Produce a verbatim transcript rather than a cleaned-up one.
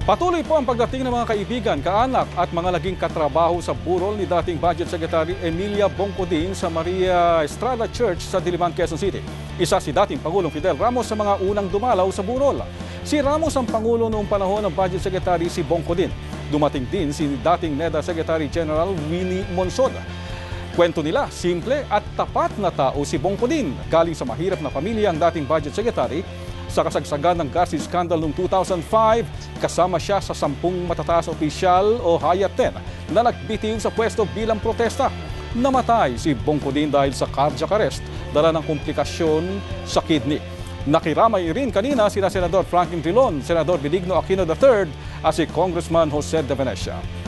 Patuloy po ang pagdating ng mga kaibigan, kaanak at mga naging katrabaho sa burol ni dating Budget Secretary Emilia Bongcodin sa Maria Estrada Church sa Diliman, Quezon City. Isa si dating Pangulong Fidel Ramos sa mga unang dumalaw sa burol. Si Ramos ang Pangulo noong panahon ng Budget Secretary si Bongcodin. Dumating din si dating NEDA Secretary General Willie Monsod. Kwento nila, simple at tapat na tao si Bongcodin. Galing sa mahirap na pamilya ang dating Budget Secretary. Sa kasagsagan ng gas scandal noong two thousand five, kasama siya sa sampung matataas na opisyal o Hayat ten na nagbitiw sa pwesto bilang protesta. Namatay si Bongcodin dahil sa cardiac arrest, dala ng komplikasyon sa kidney. Nakiramay rin kanina sina Senador Franklin Drilon, Senador Benigno Aquino the third at si Congressman Jose De Venecia.